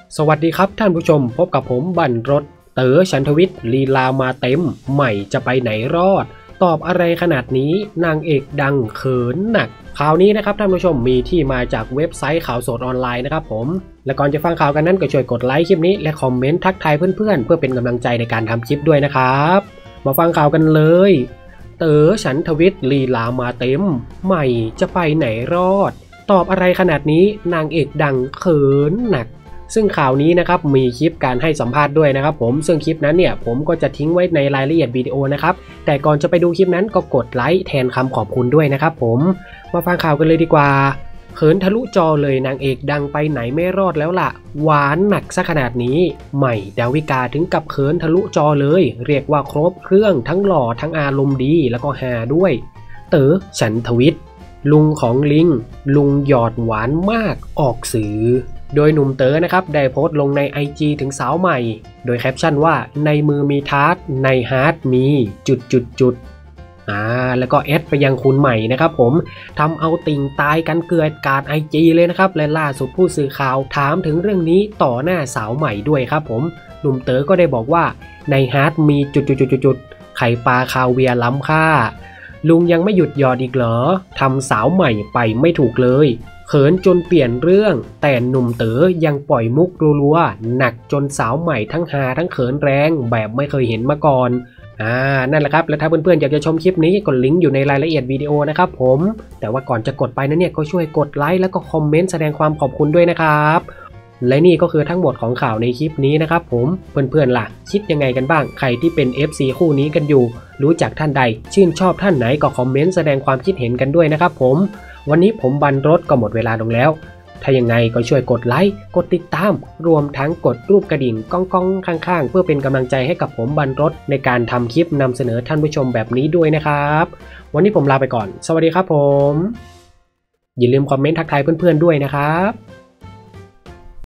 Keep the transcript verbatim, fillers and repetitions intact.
สวัสดีครับท่านผู้ชมพบกับผมบันรถเต๋อฉันทวิทย์ลีลามาเต็มใหม่จะไปไหนรอดตอบอะไรขนาดนี้นางเอกดังเขินหนักข่าวนี้นะครับท่านผู้ชมมีที่มาจากเว็บไซต์ข่าวสดออนไลน์นะครับผมและก่อนจะฟังข่าวกันนั้นก็ช่วยกดไลค์คลิปนี้และคอมเมนต์ทักทายเพื่อนๆเพื่อเป็นกำลังใจในการทำคลิปด้วยนะครับมาฟังข่าวกันเลยเต๋อฉันทวิทย์ลีลามาเต็มใหม่จะไปไหนรอดตอบอะไรขนาดนี้นางเอกดังเขินหนักซึ่งข่าวนี้นะครับมีคลิปการให้สัมภาษณ์ด้วยนะครับผมซึ่งคลิปนั้นเนี่ยผมก็จะทิ้งไว้ในรายละเอียดวิดีโอนะครับแต่ก่อนจะไปดูคลิปนั้นก็กดไลค์แทนคำขอบคุณด้วยนะครับผมมาฟังข่าวกันเลยดีกว่าเขินทะลุจอเลยนางเอกดังไปไหนไม่รอดแล้วล่ะหวานหนักซะขนาดนี้ใหม่ดาวิกาถึงกับเขินทะลุจอเลยเรียกว่าครบเครื่องทั้งหล่อทั้งอารมณ์ดีแล้วก็ฮาด้วยเต๋อฉันทวิทย์ลุงของลิงลุงหยอดหวานมากออกสื่อโดยหนุ่มเต๋อนะครับได้โพสต์ลงใน ไอ จี ถึงสาวใหม่โดยแคปชั่นว่าในมือมีทาร์ตในฮาร์ดมีจุดจุดจุดอ่าแล้วก็แอดไปยังคุณใหม่นะครับผมทำเอาติ่งตายกันเกลือนกาด ไอ จี เลยนะครับและล่าสุดผู้สื่อข่าวถามถึงเรื่องนี้ต่อหน้าสาวใหม่ด้วยครับผมหนุ่มเต๋อก็ได้บอกว่าในฮาร์ดมีจุดจุดจุดจุดไข่ปลาคาเวียร์ล้ำค่าลุงยังไม่หยุดหยอดอีกเหรอทำสาวใหม่ไปไม่ถูกเลยเขินจนเปลี่ยนเรื่องแต่หนุ่มเต๋อยังปล่อยมุกรัวๆหนักจนสาวใหม่ทั้งฮาทั้งเขินแรงแบบไม่เคยเห็นมาก่อนอ่านั่นแหละครับและถ้าเพื่อนๆอยากจะชมคลิปนี้กดลิงก์อยู่ในรายละเอียดวิดีโอนะครับผมแต่ว่าก่อนจะกดไปนะเนี่ยก็ช่วยกดไลค์แล้วก็คอมเมนต์แสดงความขอบคุณด้วยนะครับและนี่ก็คือทั้งหมดของข่าวในคลิปนี้นะครับผมเพื่อนๆล่ะคิดยังไงกันบ้างใครที่เป็น เอฟ ซี คู่นี้กันอยู่รู้จักท่านใดชื่นชอบท่านไหนก็คอมเมนต์แสดงความคิดเห็นกันด้วยนะครับผมวันนี้ผมบันรถก็หมดเวลาลงแล้วถ้ายังไงก็ช่วยกดไลค์กดติดตามรวมทั้งกดรูปกระดิ่งก้องก้องข้างๆเพื่อเป็นกำลังใจให้กับผมบันรถในการทำคลิปนำเสนอท่านผู้ชมแบบนี้ด้วยนะครับวันนี้ผมลาไปก่อนสวัสดีครับผมอย่าลืมคอมเมนต์ทักทายเพื่อนๆด้วยนะครับ